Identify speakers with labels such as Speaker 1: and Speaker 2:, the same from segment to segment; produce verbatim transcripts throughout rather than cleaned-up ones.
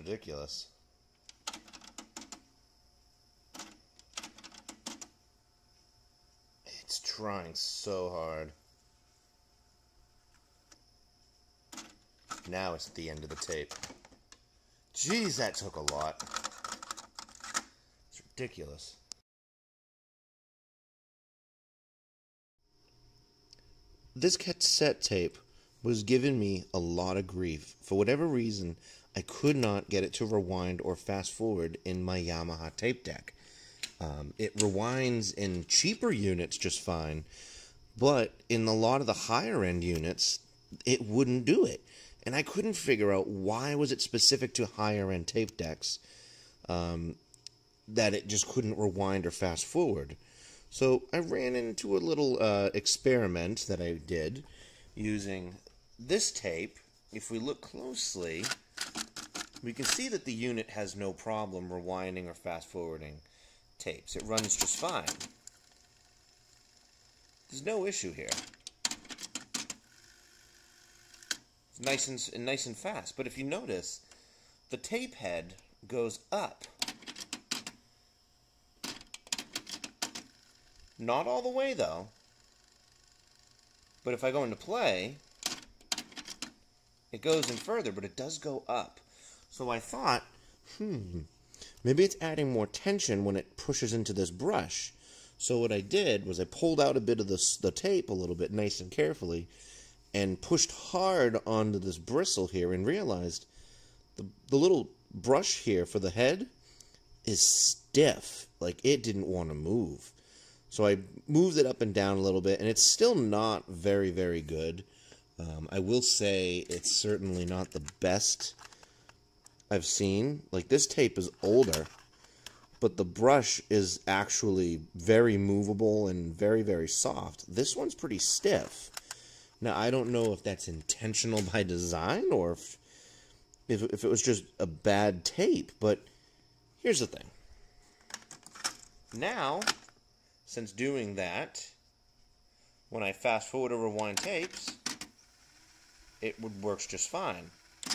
Speaker 1: ridiculous. It's trying so hard. Now it's at the end of the tape. Jeez, that took a lot. It's ridiculous. This cassette tape was giving me a lot of grief. For whatever reason, I could not get it to rewind or fast forward in my Yamaha tape deck. Um, it rewinds in cheaper units just fine, but in a lot of the higher end units, it wouldn't do it. And I couldn't figure out why was it specific to higher end tape decks um, that it just couldn't rewind or fast forward. So I ran into a little uh, experiment that I did using this tape. If we look closely, we can see that the unit has no problem rewinding or fast forwarding tapes. It runs just fine. There's no issue here. It's nice and, nice and fast. But if you notice, the tape head goes up. Not all the way, though. But if I go into play, it goes in further, but it does go up. So I thought, hmm, maybe it's adding more tension when it pushes into this brush. So what I did was I pulled out a bit of the, the tape a little bit, nice and carefully, and pushed hard onto this bristle here and realized the, the little brush here for the head is stiff. Like, it didn't want to move. So I moved it up and down a little bit, and it's still not very, very good. Um, I will say it's certainly not the best I've seen. Like, this tape is older, but the brush is actually very movable and very, very soft. This one's pretty stiff. Now, I don't know if that's intentional by design or if, if, if it was just a bad tape, but here's the thing. Now, since doing that, when I fast forward or rewind tapes, it would works just fine.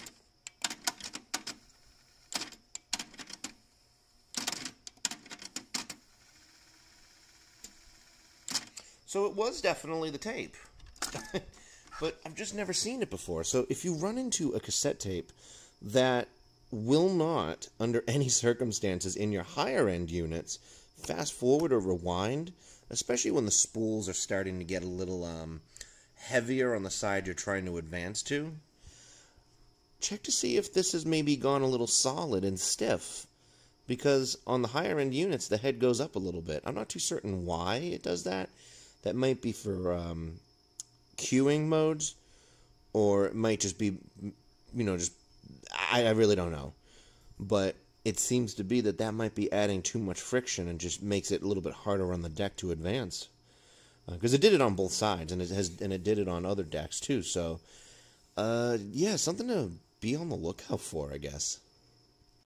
Speaker 1: So it was definitely the tape. But I've just never seen it before. So if you run into a cassette tape that will not, under any circumstances in your higher end units, fast forward or rewind, especially when the spools are starting to get a little um, heavier on the side you're trying to advance to, check to see if this has maybe gone a little solid and stiff. Because on the higher end units, the head goes up a little bit. I'm not too certain why it does that. That might be for um, queuing modes, or it might just be, you know, just, I, I really don't know. But it seems to be that that might be adding too much friction and just makes it a little bit harder on the deck to advance. Because uh, it did it on both sides, and it has, and it did it on other decks too. So, uh, yeah, something to be on the lookout for, I guess.